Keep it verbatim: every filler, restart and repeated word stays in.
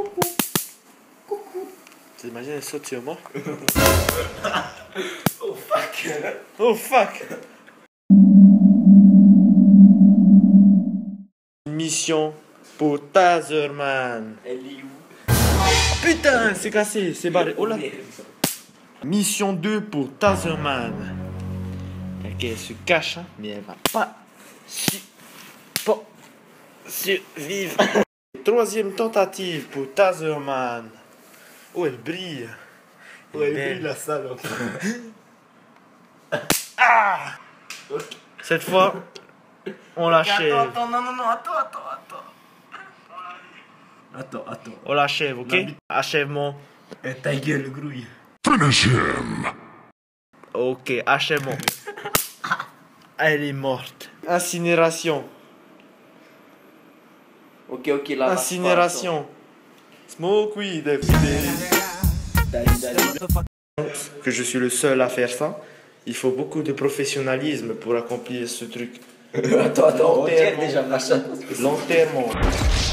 Coucou. Coucou. T'imagines, elle saute sur moi? Oh fuck. Oh fuck. Mission pour Tazerman. Elle est où? Putain, c'est cassé, c'est barré. Oh là. Mission deux pour Tazerman. Ok, elle se cache, hein, mais elle va pas, su pas survivre. Troisième tentative pour Tazerman. Oh, elle brille. Oh, elle brille la salope. Ah. Cette fois, on l'achève. Attends, attends, non, non, non, attends, attends, attends. Attends, attends. On l'achève, ok? Achèvement. Eh, ta gueule, grouille. Finish him! Ok, achèvement. Elle est morte. Incinération. Ok, ok, là. Incinération. Smoke weed every day. Dali, dali. Que je suis le seul à faire ça. Il faut beaucoup de professionnalisme pour accomplir ce truc. Attends, attends, on tire déjà, machin. L'enterrement.